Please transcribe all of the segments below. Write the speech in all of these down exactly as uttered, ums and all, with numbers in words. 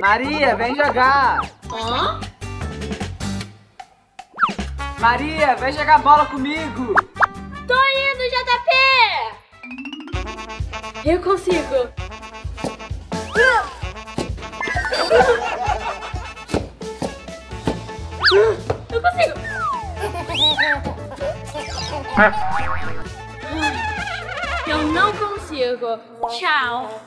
Maria, vem jogar. Hã? Maria, vem jogar bola comigo. Tô indo, J P! Eu consigo. Eu consigo. Eu não consigo. Tchau.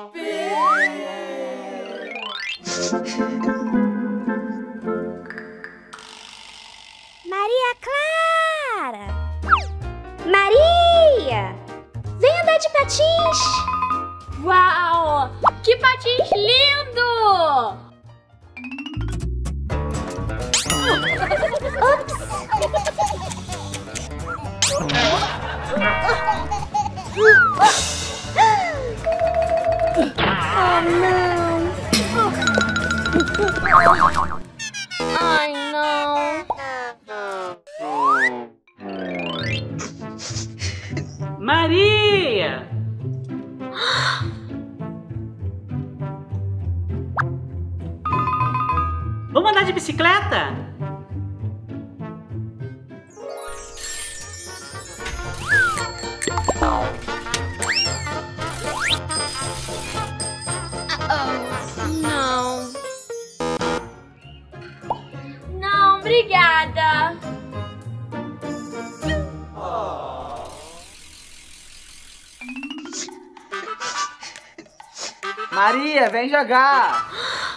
Maria Clara! Maria! Vem andar de patins! Uau! Que patins lindo! Ops! Oh, não! Ai, não! Maria! Vamos andar de bicicleta? Não. Não, obrigada. Maria, vem jogar.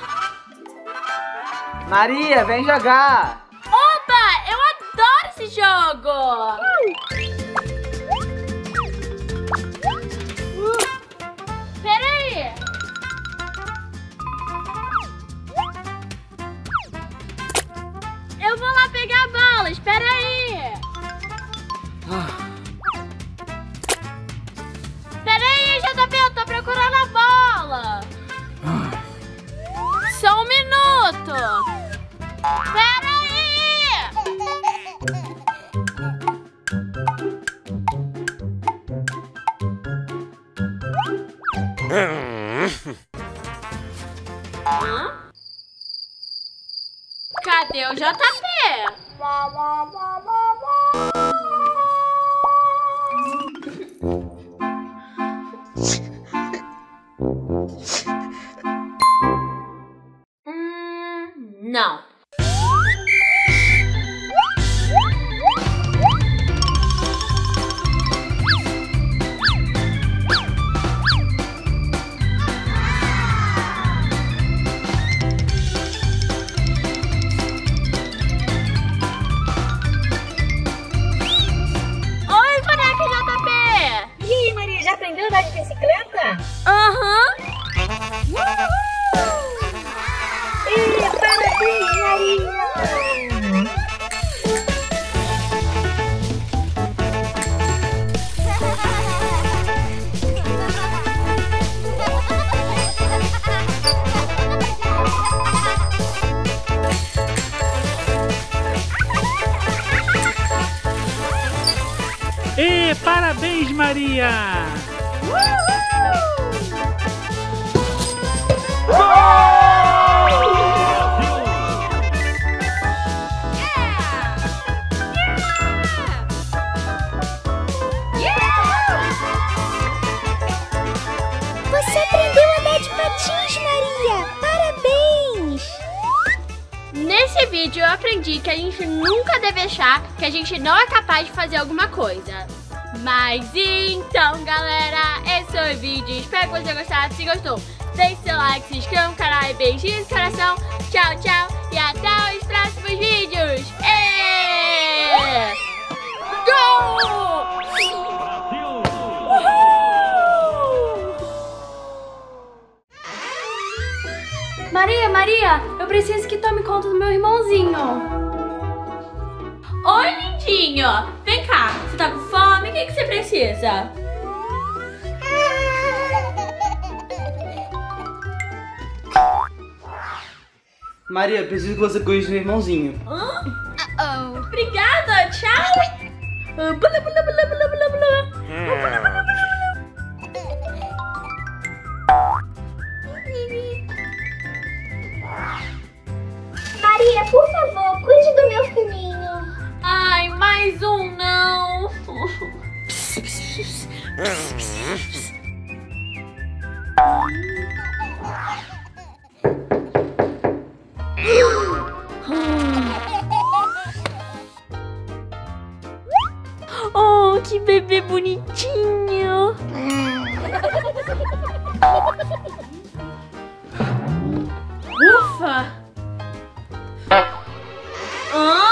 Maria, vem jogar. Opa, eu adoro esse jogo. Peraí. Eu vou lá pegar a bola, espera aí. Pera aí, J P, eu tô procurando a bola. Só um minuto. Pera aí. Hã? Cadê o J P? Hum, não. Aprendeu a andar de bicicleta? Aham. Ih, parabéns, Maria! E parabéns, Maria! Você aprendeu a andar de patins, Maria! Parabéns! Nesse vídeo eu aprendi que a gente nunca deve achar que a gente não é capaz de fazer alguma coisa. Mas então, galera, esse foi o vídeo. Espero que você gostasse. Se gostou, deixe seu like, se inscreva no canal e beijinhos no coração. Tchau, tchau e até os próximos vídeos. E... Go! Maria, Maria, eu preciso que tome conta do meu irmãozinho. Oi, lindinho. Vem cá, você tá com fome? O que, que você precisa? Maria, preciso que você cuide do meu irmãozinho. Hã? Uh-oh. Obrigada, tchau. Uh, bula, bula, bula, bula, bula, bula. Bula, bula, bula, bula. por favor, cuide do meu filhinho. Ai, mais um não. Oh, que bebê bonitinho. Ufa. Hã?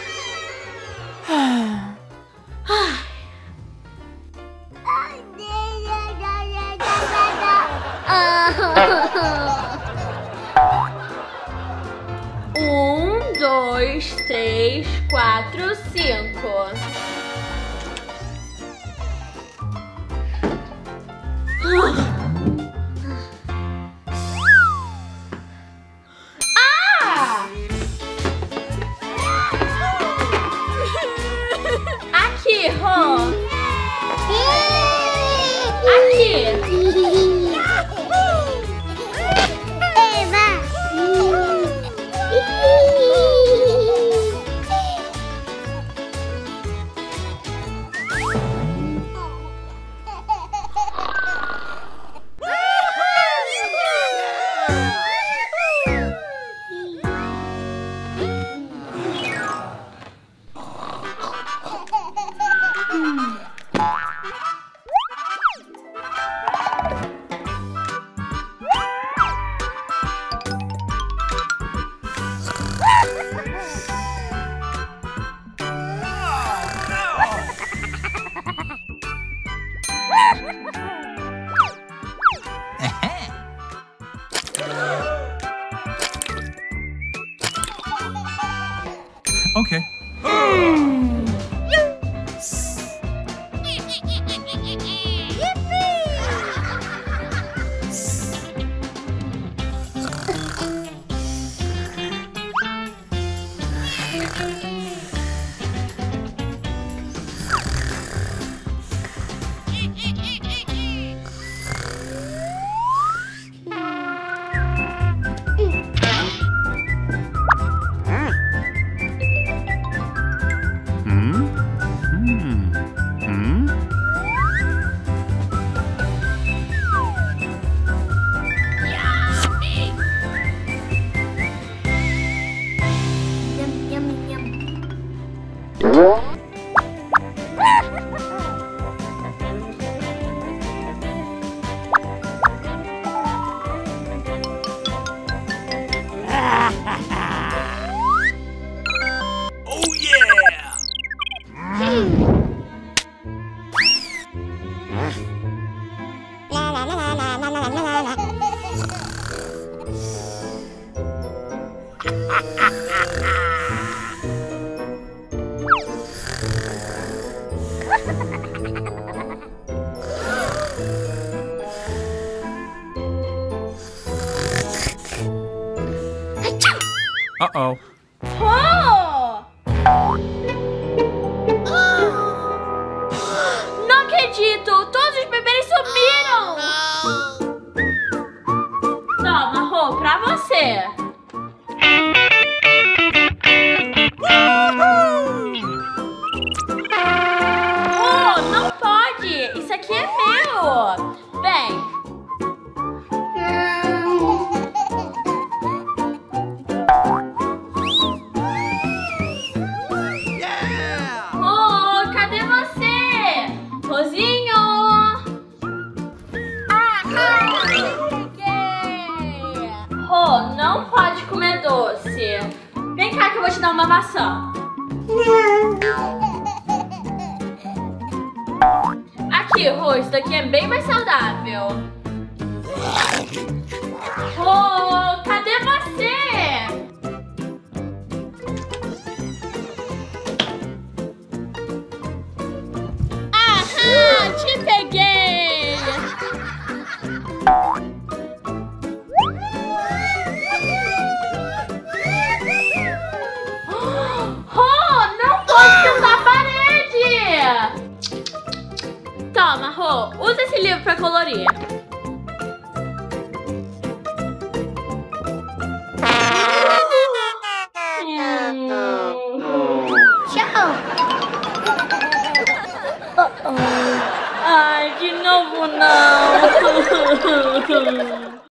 Um, dois, três, quatro, cinco. Ah! Aqui, Rô. Aqui. Okay. Oh yeah! Uh-oh. Oh! Não acredito! Todos os bebês sumiram! Toma, Rô, pra você! Oh, não pode! Isso aqui é meu! Vem! Oh, cadê você? Rosinho! Rô, não pode comer doce. Vem cá que eu vou te dar uma maçã. Aqui, Rô, isso daqui é bem mais saudável. Rô, cadê você? Aham, te peguei! Rô, não pode pintar a parede! Toma, Rô, usa esse livro pra colorir. Ai, de novo não.